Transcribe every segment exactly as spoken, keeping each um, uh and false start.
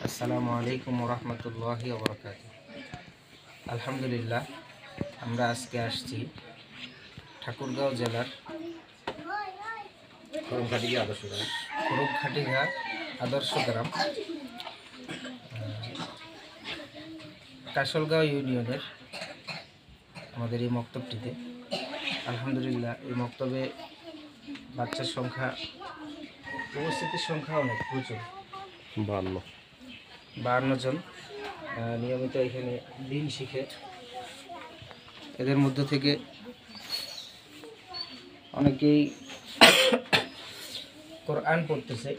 আসসালামু আলাইকুম ওরহমতুল্লাহি ওবরাকাতুহু। আলহামদুলিল্লাহ, আমরা আজকে আসছি ঠাকুরগাঁও জেলার খড়গঘাটিঘা আদর্শ গ্রাম কাশলগাঁও ইউনিয়নের আমাদের এই মক্তবটিতে। আলহামদুলিল্লাহ, এই মক্তবে বাচ্চার সংখ্যা, উপস্থিতির সংখ্যা অনেক প্রচুর, বাহান্ন বাহান্ন জন নিয়মিত এখানে দিন শিখে। এদের মধ্য থেকে অনেকেই কোরআন পড়তেছে,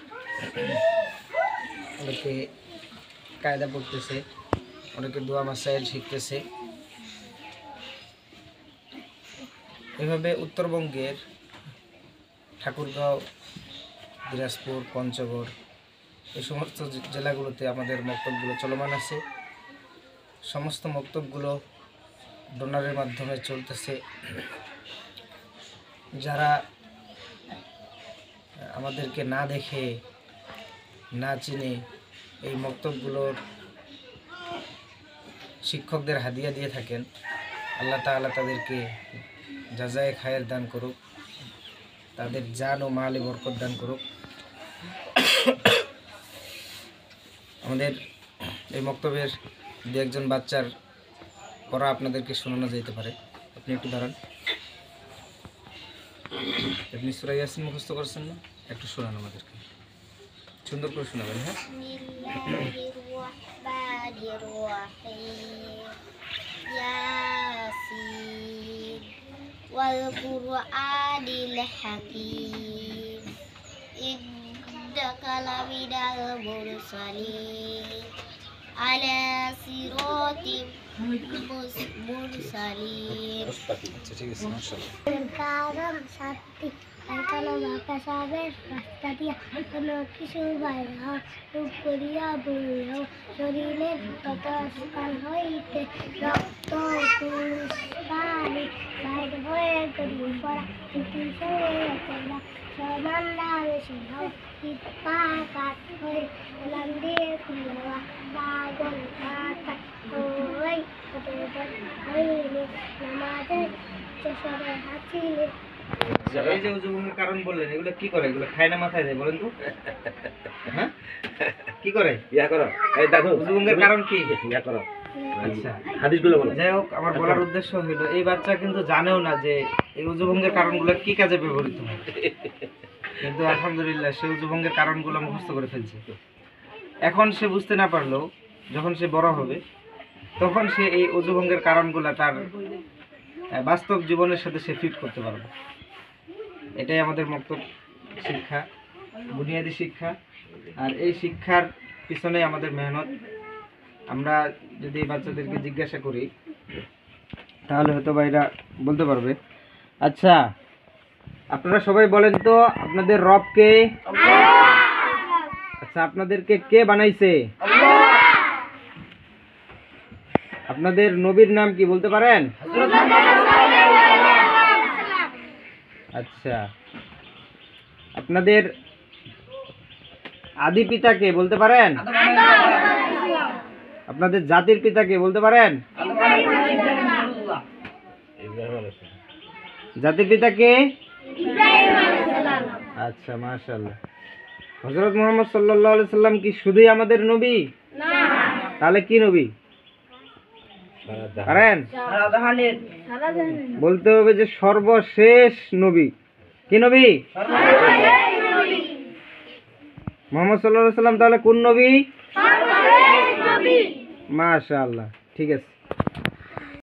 অনেকে কায়দা পড়তেছে, অনেকে দোয়া মাসাইল শিখতেছে। এভাবে উত্তরবঙ্গের ঠাকুরগাঁও, দিনাজপুর, পঞ্চগড় এই সমস্ত জেলাগুলোতে আমাদের মক্তবগুলো চলমান আছে। সমস্ত মক্তবগুলো ডোনারের মাধ্যমে চলতেছে। যারা আমাদেরকে না দেখে, না চিনে এই মক্তবগুলোর শিক্ষকদের হাদিয়া দিয়ে থাকেন, আল্লাহ তাআলা তাদেরকে জাযায়ে খায়ের দান করুক, তাদের জান ও মালে বরকত দান করুক। আমাদের এই মক্তবের দু একজন বাচ্চার পড়া আপনাদেরকে শোনানো যেতে পারে। আপনি একটু দাঁড়ান। আপনি সূরা ইয়াসিন মুখস্থ করছেন না? একটু শোনান আমাদেরকে, সুন্দর করে শোনাবেন। হ্যাঁ, ইয়াসিন ওয়াল কুরআনিল হাকীম ইন্নাকা লামিনাল মুরসালিন আলা সিরাতিম মুরসালিন। আচ্ছা, ঠিক আছে, মাশাআল্লাহ। কারণ সাথী কালো আকাশের রাস্তা দিয়া কোনো কিছু বাইরে রূপ করিয়া বলল, শরীরের কত সকাল হইতে রক্ত পানি বাইর হয়ে গড়িয়ে পড়া, কিন্তু সঙ্গে সমান না বেশি হও পা কাট হয়ে লাল দিয়ে খুলবা পাগল কাটা ওই হইলে নামাজের চষরে হাঁচিলে। এই যে উজুভঙ্গের কারণ বললেন, এগুলো কি করে? এগুলো খায় না মাথায় দেয়? বলেন তো। হ্যাঁ, কি করে? ইয়া করো। এই দাদু, উজুভঙ্গের কারণ কি? ইয়া করো। আচ্ছা, হাদিসগুলো বলো। যাই হোক, আমার বলার উদ্দেশ্য হলো, এই বাচ্চা কিন্তু জানেও না যে এই উজুভঙ্গের কারণগুলো কি কাজে ব্যবহৃত হয়, কিন্তু আলহামদুলিল্লাহ সে উজুভঙ্গের কারণগুলো মুখস্থ করে ফেলছে। এখন সে বুঝতে না পারলেও যখন সে বড় হবে, তখন সে এই উজুভঙ্গের কারণগুলো তার বাস্তব জীবনের সাথে সে ফিট করতে পারবে। এটাই আমাদের মক্তব শিক্ষা, বুনিয়াদী শিক্ষা। আর এই শিক্ষার পিছনে আমাদের মেহনত। আমরা যদি বাচ্চাদেরকে জিজ্ঞাসা করি, তাহলে হয়তো বা এরা বলতে পারবে। আচ্ছা, আপনারা সবাই বলেন তো, আপনাদের রব কে? আচ্ছা, আপনাদেরকে কে বানাইছে? আপনাদের নবীর নাম কি বলতে পারেন? আচ্ছা, আপনাদের আদি পিতাকে বলতে পারেন? আপনাদের জাতির পিতাকে বলতে পারেন? জাতির পিতাকে? আচ্ছা, মাশাআল্লাহ। হযরত মুহাম্মদ সাল্লাল্লাহু আলাইহি সাল্লাম কি শুধুই আমাদের নবী? না। তাহলে কি নবী? পারেন বলতে হবে যে সর্বশেষ নবী। কি নবী? মুহাম্মদ সাল্লাল্লাহু আলাইহি সাল্লাম তাহলে কোন নবী? মাশাআল্লাহ, ঠিক আছে।